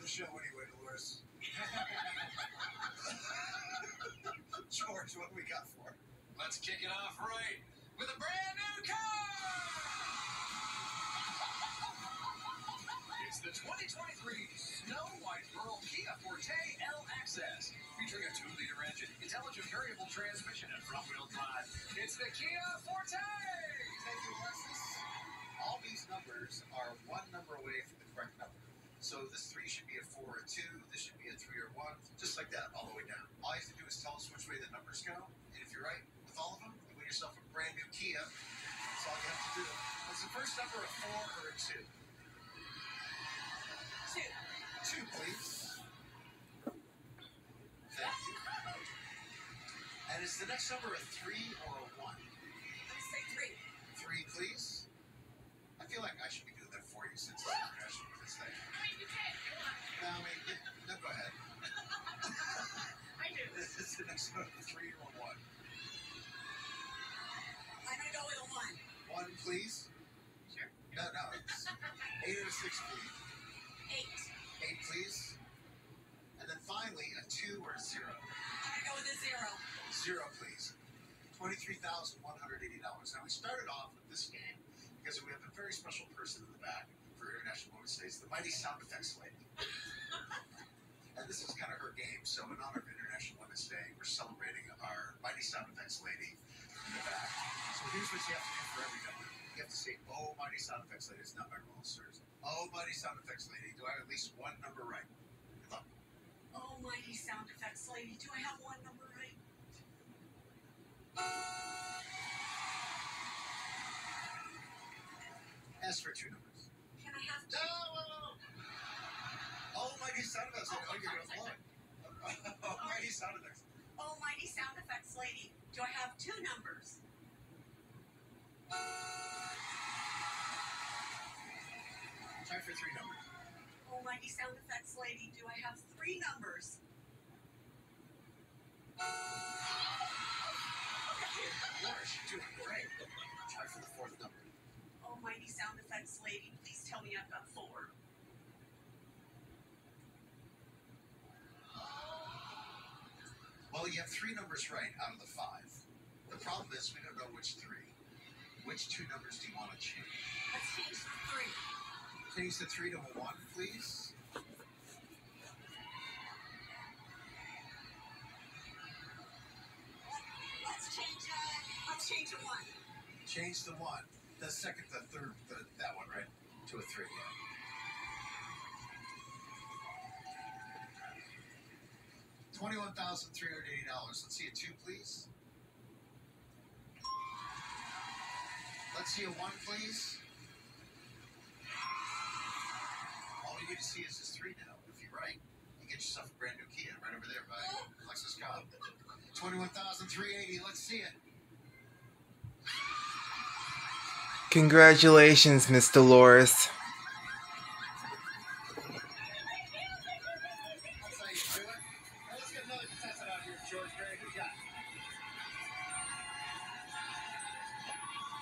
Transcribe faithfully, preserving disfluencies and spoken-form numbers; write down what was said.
the show anyway, Dolores. George, what do we got for? Let's kick it off right with a brand new car! It's the twenty twenty-three Snow White Pearl Kia Forte L X S, featuring a two liter engine, intelligent variable transmission, and front-wheel drive. It's the Kia Forte! Thank you, Alexis. All these numbers are one number away from the correct number. So this three should be a four or a two, this should be a three or one, just like that, all the way down. All you have to do is tell us which way the numbers go, and if you're right with all of them, you win yourself a brand new Kia. That's all you have to do. What's the first number, a four or a two? Two. Two, please. Thank you. And is the next number a three or a one? Let's say three. Three, please. I feel like I should be doing that for you since it's international this thing. I mean, you can. Go on. No, I mean, no, go ahead. I do. This is the next number, three or one. I'm going to go with a one. One, please. Sure. No, no, it's eight or a six, please. Eight. Eight, please. And then finally, a two or a zero. I'm going to go with a zero. Zero, please. twenty-three thousand one hundred eighty dollars. Now, we started off with this game because we have a very special person in the back for International Women's Day, the Mighty Sound Effects Lady. And this is kind of her game. So in honor of International Women's Day, we're celebrating our Mighty Sound Effects Lady in the back. So here's what you have to do for every number. You have to say, oh, Mighty Sound Effects Lady. It's not my role, sirs. Oh, Mighty Sound Effects Lady. Do I have at least one number right? Good luck. Almighty sound effects lady, do I have one number right? Ask for two numbers. Can I have No, two? no, no, no. Almighty Sound Effects Lady. Oh, you're going to one. Almighty Sound Effects. Almighty sound effects lady, do I have two numbers? Try for three numbers. Almighty sound effects lady, do I have three numbers? Laura, you're doing great. Try for the fourth number. Almighty sound effects lady, please tell me I've got four. Well, you have three numbers right out of the five. The problem is we don't know which three. Which two numbers do you want to change? Let's change the three. Change the three to a one, please. Let's change, uh, let's change a one. Change the one. The second, the third, the, that one, right? To a three, yeah. twenty-one thousand three hundred eighty dollars. Let's see a two, please. Let's see a one, please. All we need to see is this three now. If you're right, you get yourself a brand new Kia right over there by Lexus Cobb. twenty-one thousand three hundred eighty dollars. Let's see it. Congratulations, Miss Dolores.